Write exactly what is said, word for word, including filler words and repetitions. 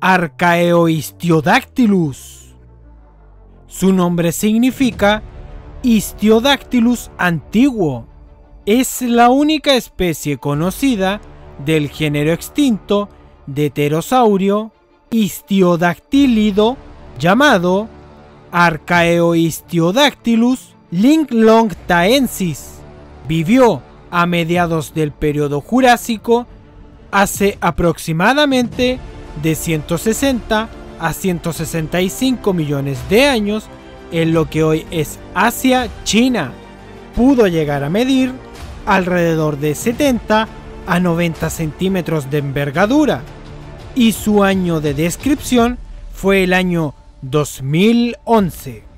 Archaeoistiodactylus. Su nombre significa Istiodactylus antiguo. Es la única especie conocida del género extinto de pterosaurio istiodactílido llamado Archaeoistiodactylus linklongtaensis. Vivió a mediados del período Jurásico, hace aproximadamente de ciento sesenta a ciento sesenta y cinco millones de años en lo que hoy es Asia, China. Pudo llegar a medir alrededor de setenta a noventa centímetros de envergadura y su año de descripción fue el año dos mil once.